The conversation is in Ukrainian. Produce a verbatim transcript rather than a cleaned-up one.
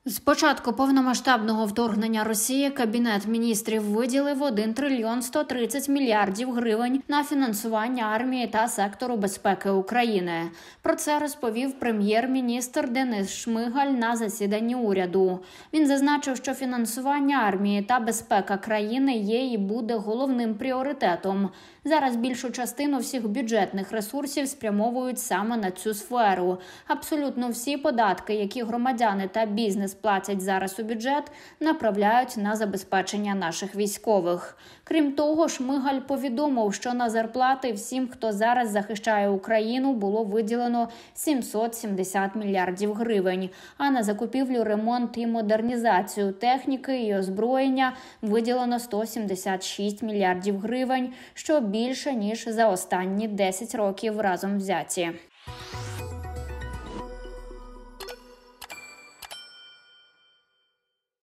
З початку повномасштабного вторгнення Росії Кабінет міністрів виділив один трильйон сто тридцять мільярдів гривень на фінансування армії та сектору безпеки України. Про це розповів прем'єр-міністр Денис Шмигаль на засіданні уряду. Він зазначив, що фінансування армії та безпека країни є і буде головним пріоритетом. Зараз більшу частину всіх бюджетних ресурсів спрямовують саме на цю сферу. Абсолютно всі податки, які громадяни та бізнес платять зараз у бюджет, направляють на забезпечення наших військових. Крім того, Шмигаль повідомив, що на зарплати всім, хто зараз захищає Україну, було виділено сімсот сімдесят мільярдів гривень, а на закупівлю, ремонт і модернізацію техніки і озброєння виділено сто сімдесят шість мільярдів гривень, що більше, ніж за останні десять років разом взяті.